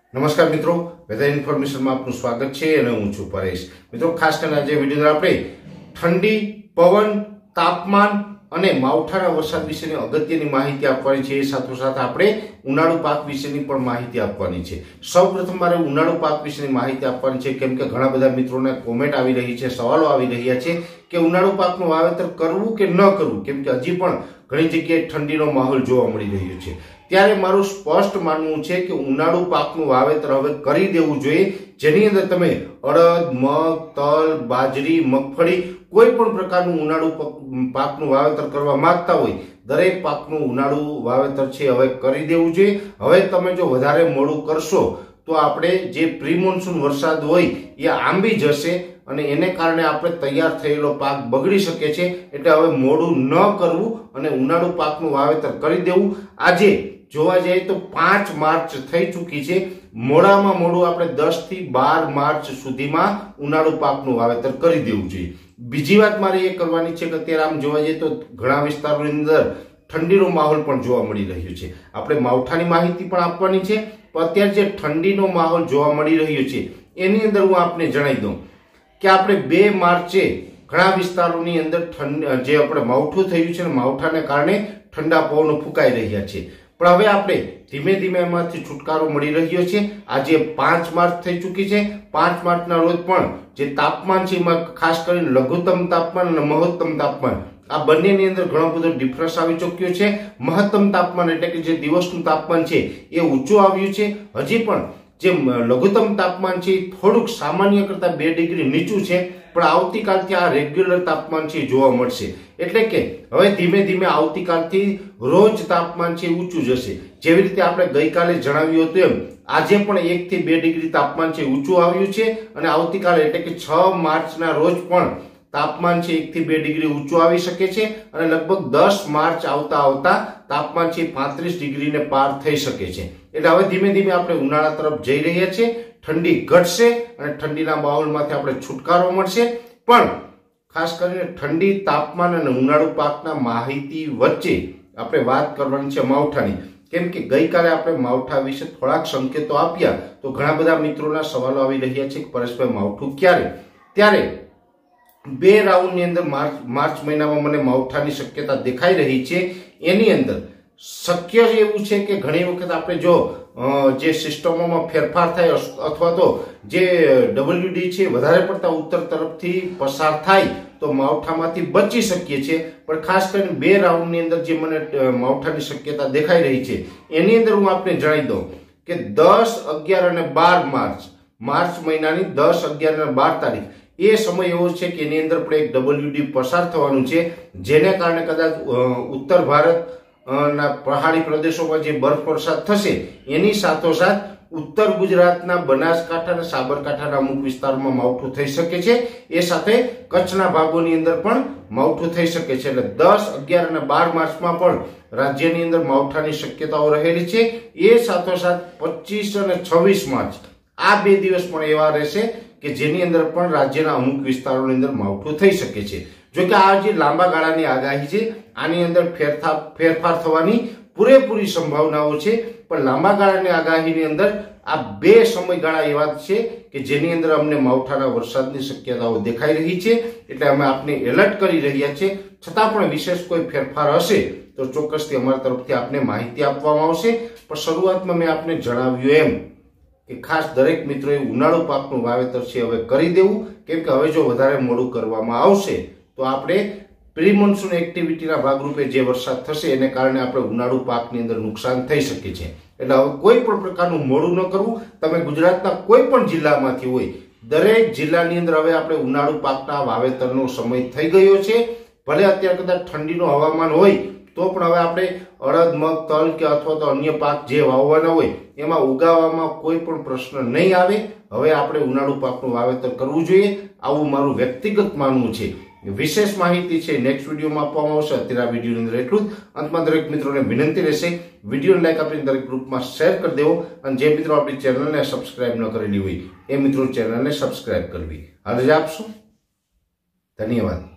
નમસ્કાર મિત્રો, વેધર ઇન્ફોર્મેશનમાં આપનું સ્વાગત છે અને હું છું પરેશ। મિત્રો, ખાસ કરીને આજે વિડીયો આપણે ઠંડી, પવન, તાપમાન અને માવઠાના વરસાદ વિશેની અગત્યની માહિતી આપવાની છે। સાથોસાથ આપણે ઉનાળુ પાક વિશેની પણ માહિતી આપવાની છે। સૌપ્રથમ મારે ઉનાળુ પાક વિશેની માહિતી આપવાની છે, કેમ કે ઘણા બધા મિત્રોને કોમેન્ટ આવી રહી છે, સવાલો આવી રહ્યા છે કે ઉનાળુ પાકનું વાવેતર કરવું કે ન કરવું, કેમ કે હજી પણ ઘણી જગ્યાએ ઠંડીનો માહોલ જોવા મળી રહ્યો છે। ત્યારે મારું સ્પષ્ટ માનવું છે કે ઉનાળુ પાકનું વાવેતર હવે કરી દેવું જોઈએ, જેની અંદર તમે અડદ, મગ, તલ, બાજરી, મગફળી કોઈ પણ પ્રકારનું ઉનાળુ પાકનું વાવેતર કરવા માંગતા હોય દરેક પાકનું ઉનાળુ વાવેતર છે હવે કરી દેવું જોઈએ। હવે તમે જો વધારે મોડું કરશો તો આપણે જે પ્રી મોન્સૂન વરસાદ હોય એ આંબી જશે અને એને કારણે આપણે તૈયાર થયેલો પાક બગડી શકે છે। એટલે હવે મોડું ન કરવું અને ઉનાળુ પાકનું વાવેતર કરી દેવું। આજે જોવા જઈએ તો 5 માર્ચ થઈ ચૂકી છે, મોડામાં મોડું આપણે 10 થી 12 માર્ચ સુધીમાં ઉનાળુ પાકનું વાવેતર કરી દેવું જોઈએ। બીજી વાત મારે એ કરવાની છે કે અત્યારે આમ જોવા જઈએ તો ઘણા વિસ્તારોની અંદર ઠંડીનો માહોલ પણ જોવા મળી રહ્યો છે। આપણે માવઠાની માહિતી પણ આપવાની છે, પણ અત્યારે જે ઠંડીનો માહોલ જોવા મળી રહ્યો છે એની અંદર હું આપને જણાવી દઉં કે આપણે 2 માર્ચે ઘણા વિસ્તારોની અંદર જે આપણે માવઠું થયું છે, માવઠાને કારણે ઠંડા પવનો ફૂંકાઈ રહ્યા છે, પણ હવે આપણે ધીમે ધીમે એમાંથી છુટકારો મળી રહ્યો છે। આજે 5 માર્ચ થઈ ચૂકી છે। 5 માર્ચના રોજ પણ જે તાપમાન છે એમાં ખાસ કરીને લઘુત્તમ તાપમાન અને મહત્તમ તાપમાન આ બંનેની અંદર ઘણો બધો ડિફરન્સ આવી ચૂક્યો છે। મહત્તમ તાપમાન એટલે કે જે દિવસનું તાપમાન છે એ ઊંચું આવ્યું છે। હજી પણ જે લઘુત્તમ તાપમાન છે થોડુંક સામાન્ય કરતા 2 ડિગ્રી નીચું છે, પણ આવતીકાલથી આ રેગ્યુલર તાપમાન છે જોવા મળશે। એટલે કે હવે ધીમે ધીમે આવતીકાલથી રોજ તાપમાન છે ઊંચું જશે। જેવી રીતે આપણે ગઈકાલે જણાવ્યું હતું એમ આજે પણ 1 થી 2 ડિગ્રી તાપમાન છે ઊંચું આવ્યું છે અને આવતીકાલે એટલે કે 6 માર્ચના રોજ પણ તાપમાન છે 1 થી 2 ડિગ્રી ઊંચું આવી શકે છે અને લગભગ 10 માર્ચ આવતા તાપમાન છે 35 ડિગ્રીને પાર થઈ શકે છે। એટલે હવે ધીમે ધીમે આપણે ઉનાળા તરફ જઈ રહ્યા છીએ, ઠંડી ઘટશે અને ઠંડીના માહોલમાંથી આપણે છુટકારો મળશે। પણ ખાસ કરીને ઠંડી, તાપમાન અને ઉનાળુ પાકના માહિતી વચ્ચે આપણે વાત કરવાની છે માવઠાની, કેમ કે ગઈકાલે આપણે માવઠા વિશે થોડાક સંકેતો આપ્યા તો ઘણા બધા મિત્રોના સવાલો આવી રહ્યા છે કે પરેશભાઈ માવઠું ક્યારે? ત્યારે 2 રાઉન્ડની અંદર માર્ચ મહિનામાં મને માવઠાની શક્યતા દેખાઈ રહી છે। એની અંદર શક્ય એવું છે કે ઘણી વખત આપણે જો જે સિસ્ટમોમાં ફેરફાર થાય અથવા તો જે WD છે વધારે પડતા ઉત્તર તરફથી પસાર થાય તો માવઠામાંથી બચી શકીએ છીએ। પણ ખાસ કરીને 2 રાઉન્ડની અંદર જે મને માવઠાની શક્યતા દેખાઈ રહી છે એની અંદર હું આપને જણાવી દઉં કે 10, 11 અને 12 માર્ચ મહિનાની 10, 11 અને 12 તારીખ એ સમય એવો છે કે એની અંદર પણ એક WD પસાર થવાનું છે, જેને કારણે કદાચ ઉત્તર ભારત ના પહાડી પ્રદેશોમાં જે બરફ વરસાદ થશે એની સાથોસાથ ઉત્તર ગુજરાતના બનાસકાંઠા અને સાબરકાંઠાના અમુક વિસ્તારોમાં માવઠું થઈ શકે છે। એ સાથે કચ્છના ભાગોની અંદર પણ માવઠું થઈ શકે છે। એટલે 10, 11 અને 12 માર્ચમાં પણ રાજ્યની અંદર માવઠાની શક્યતાઓ રહેલી છે। એ સાથોસાથ 25 અને 26 માર્ચ આ 2 દિવસ પણ એવા રહેશે કે જેની અંદર પણ રાજ્યના અમુક વિસ્તારોની અંદર માવઠું થઈ શકે છે। જો કે આ જે લાંબા ગાળાની આગાહી છે આની અંદર ફેરફાર થવાની પૂરેપૂરી સંભાવનાઓ છે, પણ લાંબા ગાળાની આગાહીની અંદર આ 2 સમયગાળા એવા છે કે જેની અંદર અમને માવઠાના વરસાદની શક્યતાઓ દેખાઈ રહી છે। એટલે અમે આપને એલર્ટ કરી રહ્યા છીએ। છતાં પણ વિશેષ કોઈ ફેરફાર હશે તો ચોક્કસથી અમારા તરફથી આપને માહિતી આપવામાં આવશે। પણ શરૂઆતમાં મેં આપને જણાવ્યું એમ કે ખાસ દરેક મિત્રોએ ઉનાળુ પાકનું વાવેતર છે હવે કરી દેવું, કેમ કે હવે જો વધારે મોડું કરવામાં આવશે તો આપણે પ્રી મોન્સૂન એક્ટિવિટીના ભાગરૂપે જે વરસાદ થશે એને કારણે આપણે ઉનાળુ પાકની અંદર નુકસાન થઈ શકે છે। એટલે હવે કોઈ પણ પ્રકારનું મોડું ન કરવું। તમે ગુજરાતના કોઈ પણ જિલ્લામાંથી હોય દરેક જિલ્લાની અંદર હવે આપણે ઉનાળુ પાકના વાવેતરનો સમય થઈ ગયો છે। ભલે અત્યારે કદાચ ઠંડીનું હવામાન હોય તો પણ હવે આપણે અડદ, મગ, તલ કે અથવા તો અન્ય પાક જે વાવવાના હોય એમાં ઉગાવવામાં કોઈ પણ પ્રશ્ન નહીં આવે। હવે આપણે ઉનાળુ પાકનું વાવેતર કરવું જોઈએ, આવું મારું વ્યક્તિગત માનવું છે। વિશેષ માહિતી છે નેક્સ્ટ વિડીયોમાં આપવામાં આવશે। અત્યારે આ વિડીયોની અંદર એટલું જ। અંતમાં દરેક મિત્રોને વિનંતી રહેશે વિડીયોને લાઈક આપીને દરેક ગ્રુપમાં શેર કરી દેવો અને જે મિત્રો આપણી ચેનલને સબસ્ક્રાઇબ ન કરેલી હોય એ મિત્રો ચેનલને સબસ્ક્રાઇબ કરવી। હાલ રજા આપશો, ધન્યવાદ।